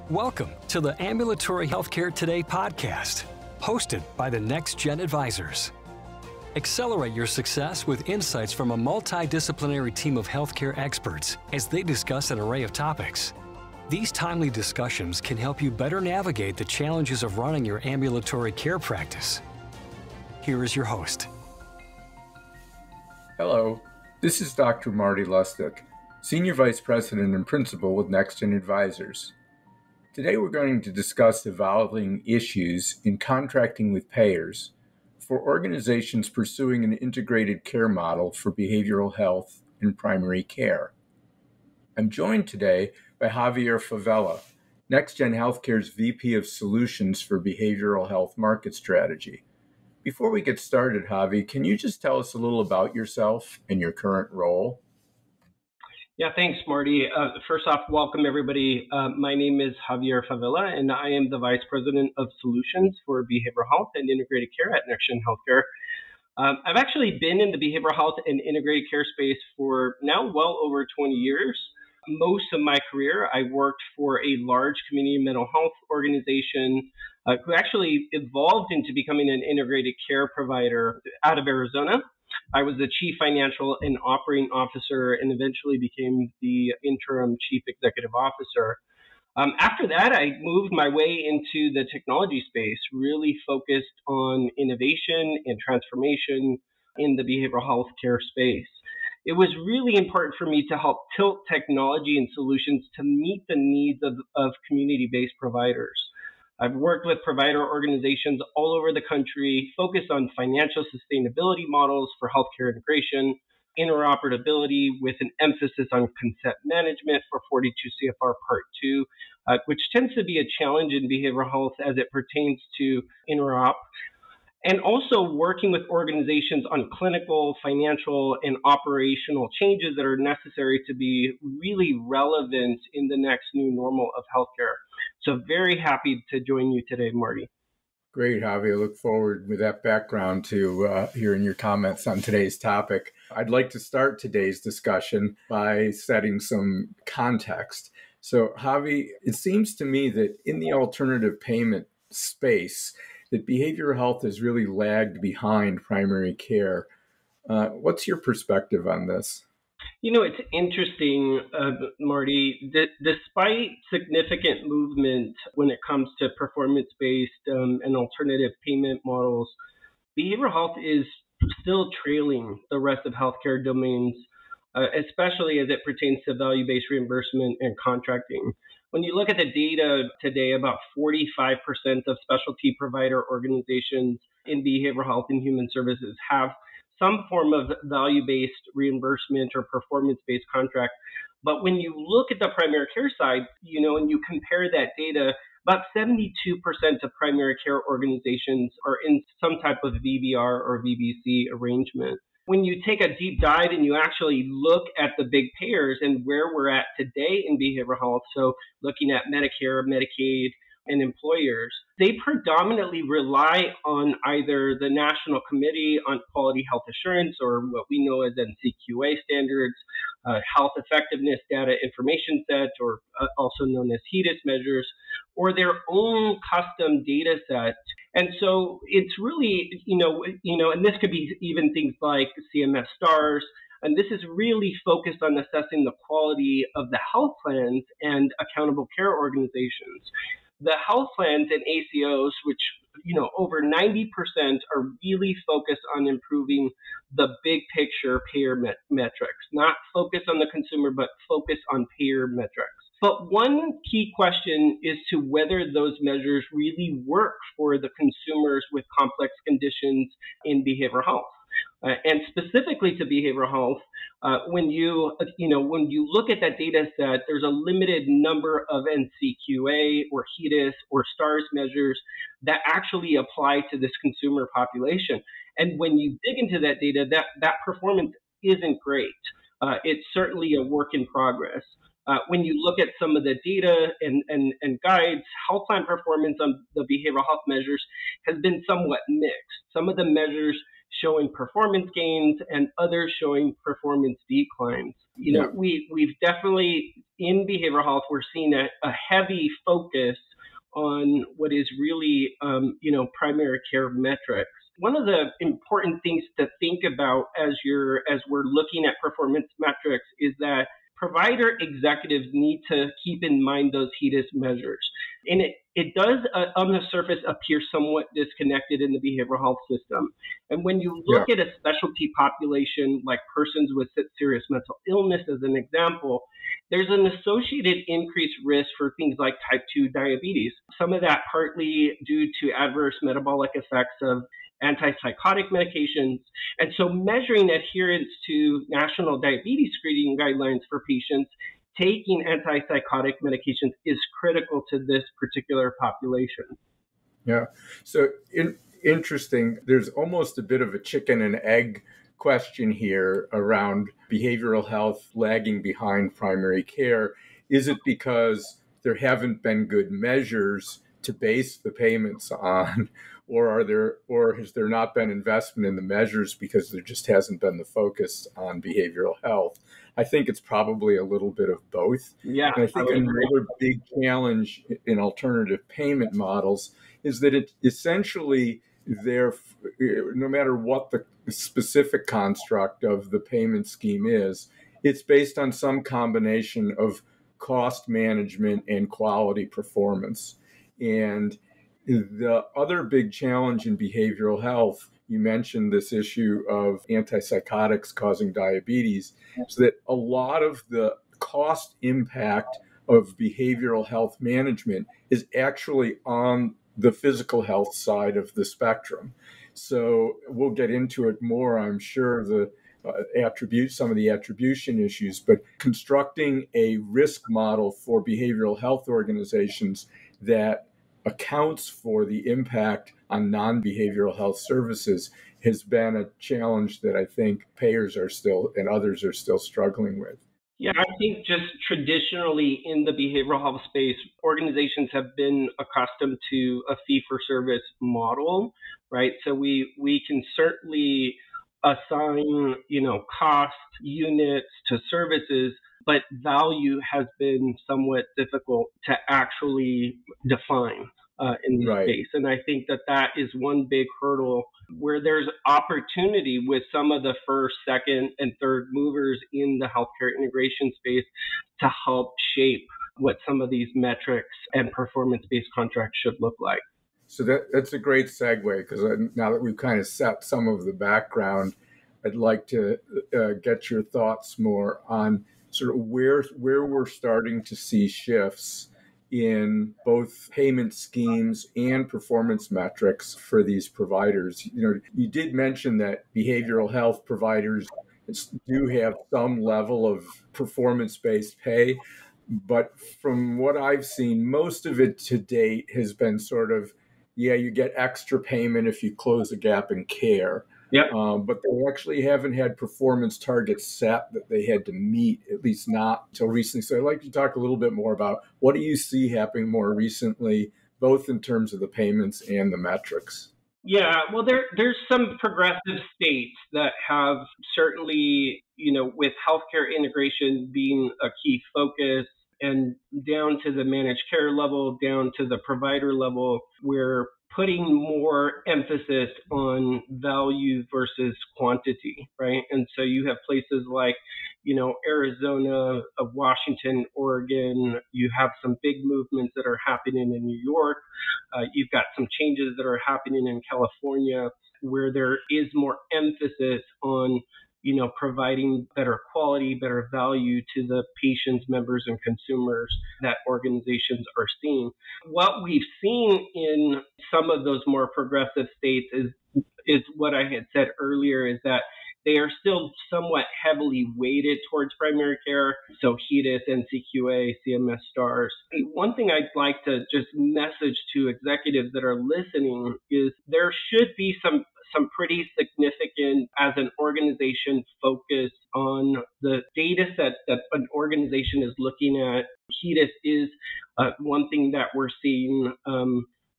Welcome to the Ambulatory Healthcare Today podcast, hosted by the Next Gen Advisors. Accelerate your success with insights from a multidisciplinary team of healthcare experts as they discuss an array of topics. These timely discussions can help you better navigate the challenges of running your ambulatory care practice. Here is your host. Hello, this is Dr. Marty Lustig, Senior Vice President and Principal with Next Gen Advisors. Today we're going to discuss evolving issues in contracting with payers for organizations pursuing an integrated care model for behavioral health and primary care. I'm joined today by Javier Favela, Next Gen Healthcare's VP of Solutions for Behavioral Health Market Strategy. Before we get started, Javi, can you just tell us a little about yourself and your current role? Yeah, thanks, Marty. First off, welcome everybody. My name is Javier Favela, and I am the Vice President of Solutions for Behavioral Health and Integrated Care at Next Gen Healthcare. I've actually been in the behavioral health and integrated care space for now well over 20 years. Most of my career, I worked for a large community mental health organization who actually evolved into becoming an integrated care provider out of Arizona. I was the Chief Financial and Operating Officer and eventually became the Interim Chief Executive Officer. After that, I moved my way into the technology space, really focused on innovation and transformation in the behavioral health care space. It was really important for me to help tilt technology and solutions to meet the needs of community-based providers. I've worked with provider organizations all over the country, focused on financial sustainability models for healthcare integration, interoperability with an emphasis on consent management for 42 CFR Part 2, which tends to be a challenge in behavioral health as it pertains to interop, and also working with organizations on clinical, financial, and operational changes that are necessary to be really relevant in the next new normal of healthcare. So very happy to join you today, Marty. Great, Javi. I look forward with that background to hearing your comments on today's topic. I'd like to start today's discussion by setting some context. So, Javi, it seems to me that in the alternative payment space, that behavioral health has really lagged behind primary care. What's your perspective on this? You know, it's interesting, Marty, despite significant movement when it comes to performance-based and alternative payment models, behavioral health is still trailing the rest of healthcare domains, especially as it pertains to value-based reimbursement and contracting. When you look at the data today, about 45% of specialty provider organizations in behavioral health and human services have some form of value-based reimbursement or performance-based contract. But when you look at the primary care side, and you compare that data, about 72% of primary care organizations are in some type of VBR or VBC arrangement. When you take a deep dive and you actually look at the big payers and where we're at today in behavioral health, so looking at Medicare, Medicaid, and employers, they predominantly rely on either the National Committee on Quality Health Assurance, or what we know as NCQA standards, Health Effectiveness Data Information Set, or also known as HEDIS measures, or their own custom data set. And so it's really, and this could be even things like CMS stars, and this is really focused on assessing the quality of the health plans and accountable care organizations. The health plans and ACOs, which, over 90% are really focused on improving the big picture payer metrics, not focused on the consumer, but focused on payer metrics. But one key question is to whether those measures really work for the consumers with complex conditions in behavioral health. And specifically to behavioral health, when you look at that data set, there's a limited number of NCQA or HEDIS or STARS measures that actually apply to this consumer population. And when you dig into that data, that performance isn't great. It's certainly a work in progress. When you look at some of the data and guides, health plan performance on the behavioral health measures has been somewhat mixed. Some of the measures showing performance gains and others showing performance declines. Yeah. We've definitely, in behavioral health, we're seeing a heavy focus on what is really, primary care metrics. One of the important things to think about as we're looking at performance metrics is that provider executives need to keep in mind those HEDIS measures. And it does, on the surface, appear somewhat disconnected in the behavioral health system. And when you look at a specialty population like persons with serious mental illness, as an example, there's an associated increased risk for things like type 2 diabetes. Some of that partly due to adverse metabolic effects of antipsychotic medications. And so measuring adherence to national diabetes screening guidelines for patients taking antipsychotic medications is critical to this particular population. Yeah. So interesting. There's almost a bit of a chicken and egg question here around behavioral health lagging behind primary care. Is it because there haven't been good measures to base the payments on, or has there not been investment in the measures because there just hasn't been the focus on behavioral health? I think it's probably a little bit of both. Yeah, and I think another big challenge in alternative payment models is that it essentially no matter what the specific construct of the payment scheme is, it's based on some combination of cost management and quality performance. And the other big challenge in behavioral health, you mentioned this issue of antipsychotics causing diabetes, is that a lot of the cost impact of behavioral health management is actually on the physical health side of the spectrum. So we'll get into it more, I'm sure, some of the attribution issues, but constructing a risk model for behavioral health organizations that accounts for the impact on non-behavioral health services has been a challenge that I think payers and others are still struggling with. Yeah, I think just traditionally in the behavioral health space, organizations have been accustomed to a fee-for-service model, right? So we can certainly assign, cost units to services, but value has been somewhat difficult to actually define in the space. And I think that is one big hurdle where there's opportunity with some of the first, second, and third movers in the healthcare integration space to help shape what some of these metrics and performance-based contracts should look like. So that's a great segue, because now that we've kind of set some of the background, I'd like to get your thoughts more on sort of where we're starting to see shifts in both payment schemes and performance metrics for these providers. You did mention that behavioral health providers do have some level of performance-based pay, but from what I've seen, most of it to date has been sort of, you get extra payment if you close a gap in care. Yep. But they actually haven't had performance targets set that they had to meet, at least not until recently. So I'd like to talk a little bit more about what do you see happening more recently, both in terms of the payments and the metrics? Yeah, well, there's some progressive states that have certainly, with healthcare integration being a key focus, and down to the managed care level, down to the provider level, we're putting more emphasis on value versus quantity, right? And so you have places like, Arizona, Washington, Oregon. You have some big movements that are happening in New York. You've got some changes that are happening in California where there is more emphasis on providing better quality, better value to the patients, members, and consumers that organizations are seeing. What we've seen in some of those more progressive states is what I had said earlier, is that they are still somewhat heavily weighted towards primary care, so HEDIS, NCQA, CMS stars. One thing I'd like to just message to executives that are listening is there should be some pretty significant, as an organization, focus on the data set that an organization is looking at. HEDIS is one thing that we're seeing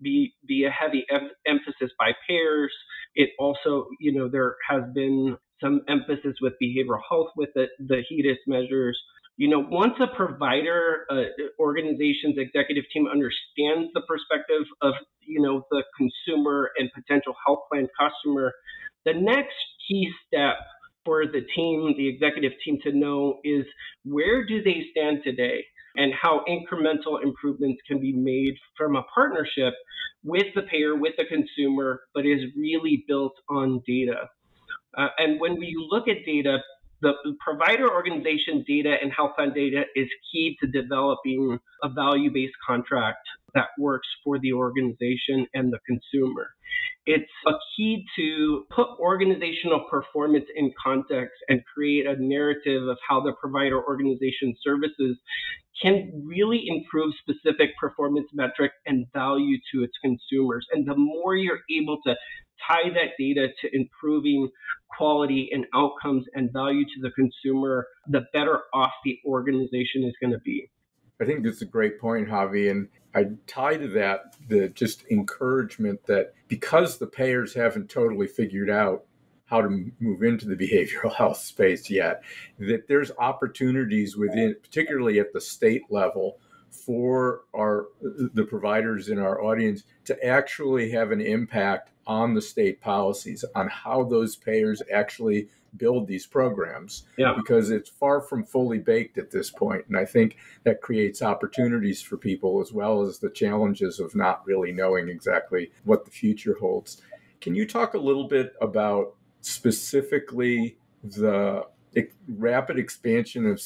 be a heavy emphasis by payers. It also, there has been some emphasis with behavioral health with the HEDIS measures. Once a provider organization's executive team understands the perspective of, the consumer and potential health plan customer, the next key step for the team, the executive team, to know is where do they stand today and how incremental improvements can be made from a partnership with the payer, with the consumer, but is really built on data. And when we look at data, the provider organization data and health plan data is key to developing a value-based contract that works for the organization and the consumer. It's a key to put organizational performance in context and create a narrative of how the provider organization services can really improve specific performance metric and value to its consumers. And the more you're able to tie that data to improving quality and outcomes and value to the consumer, the better off the organization is going to be. I think that's a great point, Javi. And I tie to that the just encouragement that because the payers haven't totally figured out how to move into the behavioral health space yet, that there's opportunities within, particularly at the state level, for the providers in our audience to actually have an impact on the state policies, on how those payers actually build these programs, because it's far from fully baked at this point. And I think that creates opportunities for people as well as the challenges of not really knowing exactly what the future holds. Can you talk a little bit about specifically the rapid expansion of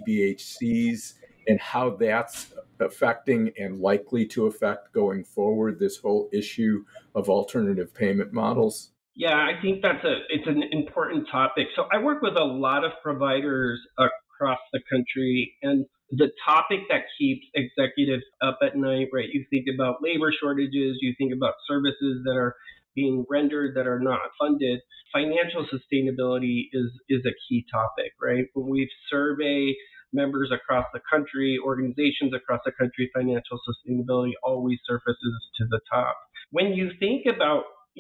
CCBHCs and how that's affecting and likely to affect going forward this whole issue of alternative payment models? Yeah, I think it's an important topic. So I work with a lot of providers across the country, and the topic that keeps executives up at night, right? You think about labor shortages, you think about services that are being rendered that are not funded. Financial sustainability is a key topic, right? When we survey members across the country, organizations across the country, financial sustainability always surfaces to the top. When you think about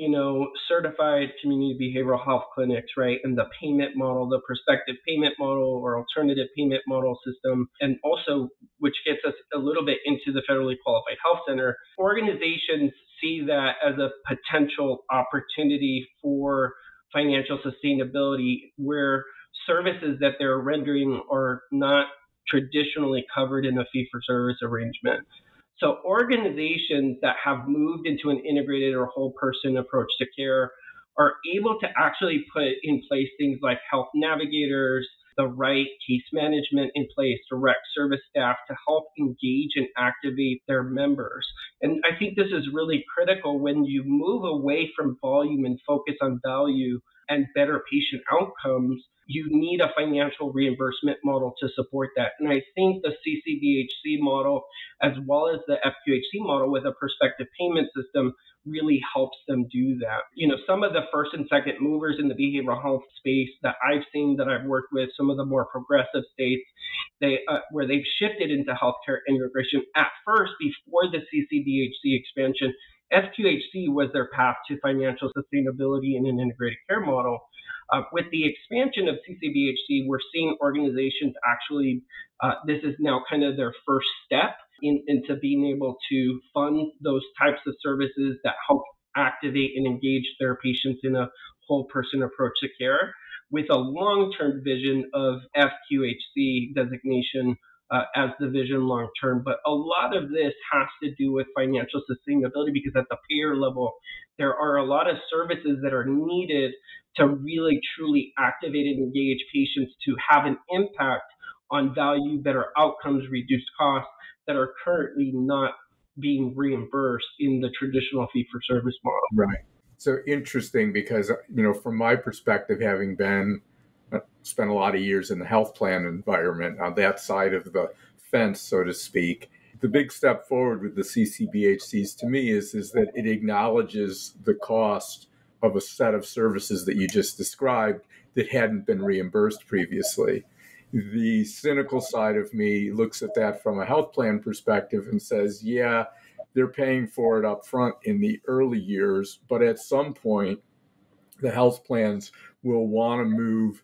certified community behavioral health clinics, right, and the payment model, the prospective payment model or alternative payment model system, and also which gets us a little bit into the federally qualified health center, organizations see that as a potential opportunity for financial sustainability where services that they're rendering are not traditionally covered in a fee-for-service arrangement. So organizations that have moved into an integrated or whole person approach to care are able to actually put in place things like health navigators, the right case management in place, direct service staff to help engage and activate their members. And I think this is really critical when you move away from volume and focus on value and better patient outcomes. You need a financial reimbursement model to support that. And I think the CCBHC model, as well as the FQHC model with a prospective payment system, really helps them do that. Some of the first and second movers in the behavioral health space that I've seen, that I've worked with, some of the more progressive states, where they've shifted into healthcare integration. At first, before the CCBHC expansion, FQHC was their path to financial sustainability in an integrated care model. With the expansion of CCBHC, we're seeing organizations actually, this is now kind of their first step into being able to fund those types of services that help activate and engage their patients in a whole person approach to care, with a long-term vision of FQHC designation as the vision long-term. But a lot of this has to do with financial sustainability, because at the payer level, there are a lot of services that are needed to really truly activate and engage patients to have an impact on value, better outcomes, reduced costs that are currently not being reimbursed in the traditional fee-for-service model. Right. So interesting, because, from my perspective, having spent a lot of years in the health plan environment on that side of the fence, so to speak, the big step forward with the CCBHCs to me is that it acknowledges the cost of a set of services that you just described that hadn't been reimbursed previously. The cynical side of me looks at that from a health plan perspective and says, yeah, they're paying for it up front in the early years, but at some point, the health plans will want to move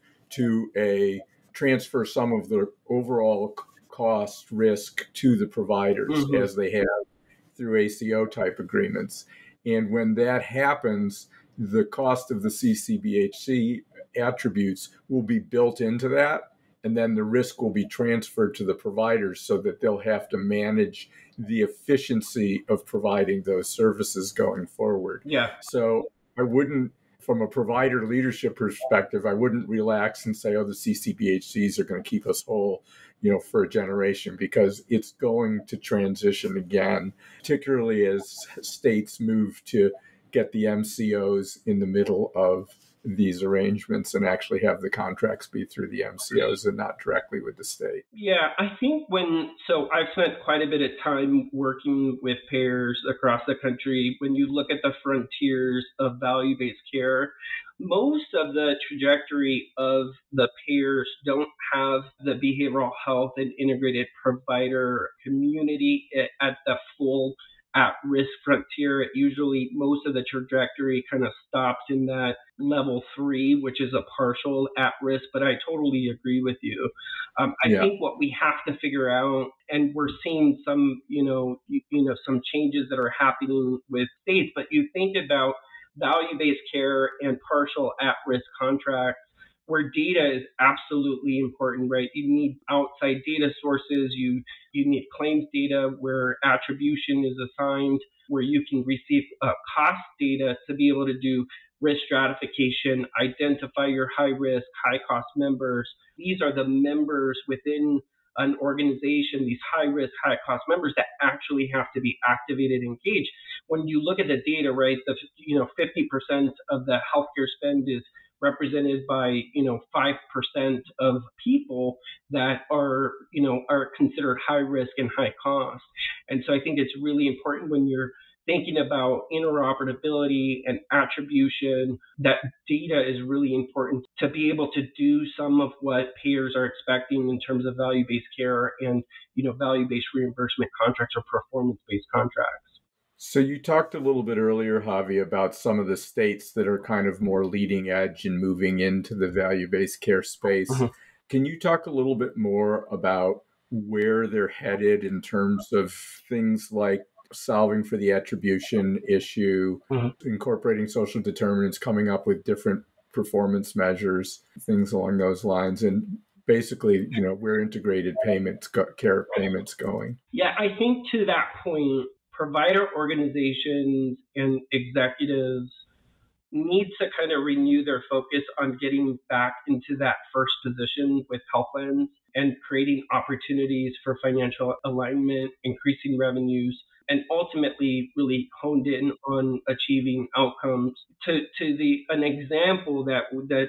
to transfer some of the overall cost risk to the providers as they have through ACO type agreements. And when that happens, the cost of the CCBHC attributes will be built into that, and then the risk will be transferred to the providers so that they'll have to manage the efficiency of providing those services going forward. Yeah. So I wouldn't, from a provider leadership perspective, I wouldn't relax and say, oh, the CCBHCs are going to keep us whole, for a generation, because it's going to transition again, particularly as states move to get the MCOs in the middle of these arrangements and actually have the contracts be through the MCOs and not directly with the state. Yeah, I think so I've spent quite a bit of time working with payers across the country. When you look at the frontiers of value-based care, most of the trajectory of the payers don't have the behavioral health and integrated provider community at the full at-risk frontier. Usually most of the trajectory kind of stops in that level 3, which is a partial at-risk, but I totally agree with you. I think what we have to figure out, and we're seeing some, some changes that are happening with states, but you think about value-based care and partial at-risk contracts, where data is absolutely important, right? You need outside data sources. You need claims data where attribution is assigned, where you can receive cost data to be able to do risk stratification, identify your high risk, high cost members. These are the members within an organization, these high risk, high cost members that actually have to be activated and engaged. When you look at the data, right, 50% of the healthcare spend is represented by 5% of people that are considered high risk and high cost. And so I think it's really important when you're thinking about interoperability and attribution, that data is really important to be able to do some of what payers are expecting in terms of value-based care and value-based reimbursement contracts or performance-based contracts. So you talked a little bit earlier, Javi, about some of the states that are kind of more leading edge and moving into the value-based care space. Can you talk a little bit more about where they're headed in terms of things like solving for the attribution issue, incorporating social determinants, coming up with different performance measures, things along those lines, and basically, where integrated care payments going? Yeah, I think to that point, provider organizations and executives need to kind of renew their focus on getting back into that first position with health plans and creating opportunities for financial alignment, increasing revenues, and ultimately really honed in on achieving outcomes. An example that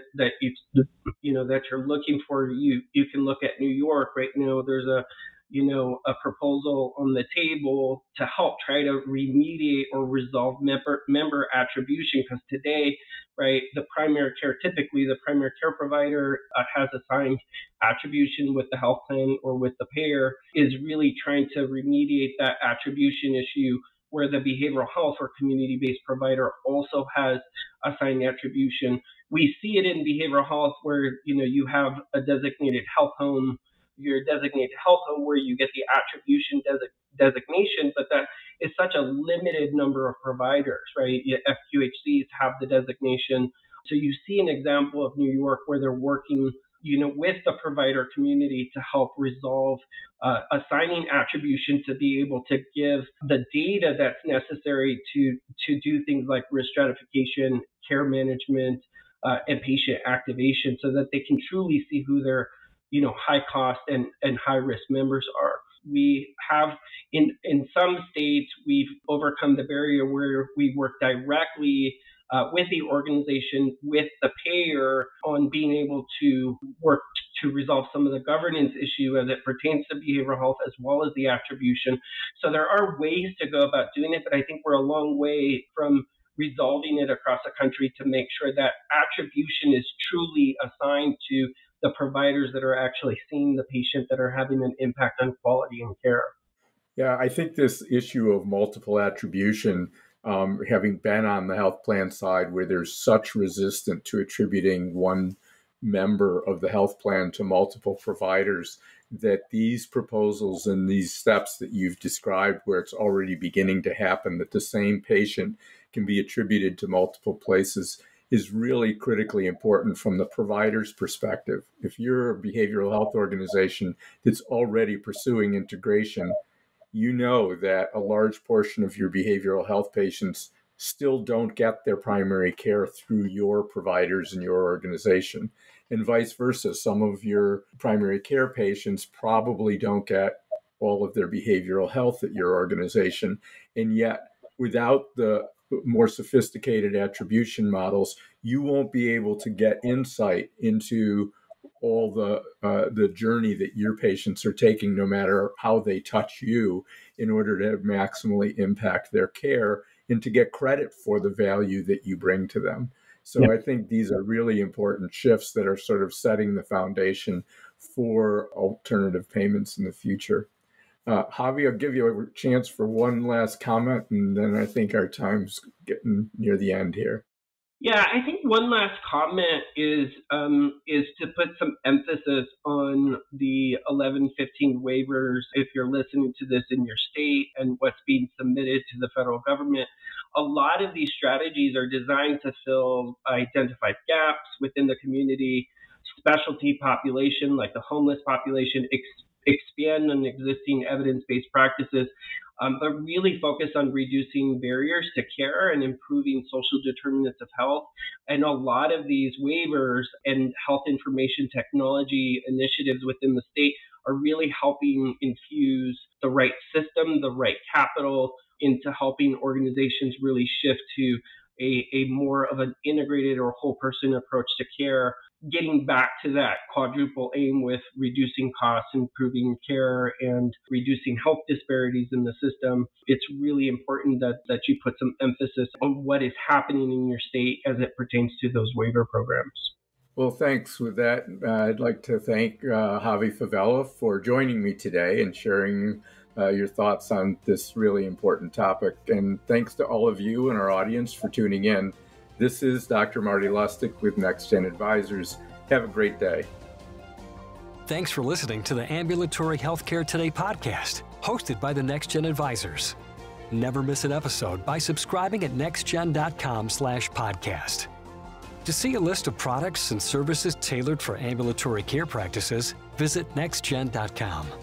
you're looking for, you can look at New York right now. There's a proposal on the table to help try to remediate or resolve member attribution, because today, right, typically the primary care provider has assigned attribution with the health plan or with the payer, is really trying to remediate that attribution issue, where the behavioral health or community-based provider also has assigned attribution. We see it in behavioral health where you have a designated health home, your designated health home, where you get the attribution designation, but that is such a limited number of providers, right? FQHCs have the designation. So you see an example of New York where they're working, with the provider community to help resolve assigning attribution to be able to give the data that's necessary to do things like risk stratification, care management, and patient activation, so that they can truly see who their high cost and high risk members are. We have in some states, we've overcome the barrier where we work directly with the organization, with the payer, on being able to work to resolve some of the governance issue as it pertains to behavioral health, as well as the attribution. So there are ways to go about doing it, but I think we're a long way from resolving it across the country to make sure that attribution is truly assigned to the providers that are actually seeing the patient, that are having an impact on quality and care. Yeah, I think this issue of multiple attribution, having been on the health plan side where there's such resistance to attributing one member of the health plan to multiple providers, that these proposals and these steps that you've described, where it's already beginning to happen, that the same patient can be attributed to multiple places, is really critically important from the provider's perspective. If you're a behavioral health organization that's already pursuing integration, you know that a large portion of your behavioral health patients still don't get their primary care through your providers and your organization. And vice versa, some of your primary care patients probably don't get all of their behavioral health at your organization. And yet, without the more sophisticated attribution models, you won't be able to get insight into all the journey that your patients are taking, no matter how they touch you, in order to maximally impact their care and to get credit for the value that you bring to them. So I think these are really important shifts that are sort of setting the foundation for alternative payments in the future. Javi, I'll give you a chance for one last comment, and then I think our time's getting near the end here. Yeah, I think one last comment is to put some emphasis on the 1115 waivers. If you're listening to this in your state and what's being submitted to the federal government, a lot of these strategies are designed to fill identified gaps within the community, specialty population like the homeless population, expand on existing evidence-based practices, but really focus on reducing barriers to care and improving social determinants of health. And a lot of these waivers and health information technology initiatives within the state are really helping infuse the right system, the right capital into helping organizations really shift to a more of an integrated or whole person approach to care, getting back to that quadruple aim with reducing costs, improving care, and reducing health disparities in the system. It's really important that you put some emphasis on what is happening in your state as it pertains to those waiver programs. Well, thanks. With that, I'd like to thank Javi Favela for joining me today and sharing your thoughts on this really important topic. And thanks to all of you and our audience for tuning in. This is Dr. Marty Lustig with NextGen Advisors. Have a great day. Thanks for listening to the Ambulatory Healthcare Today podcast, hosted by the NextGen Advisors. Never miss an episode by subscribing at nextgen.com/podcast. To see a list of products and services tailored for ambulatory care practices, visit nextgen.com.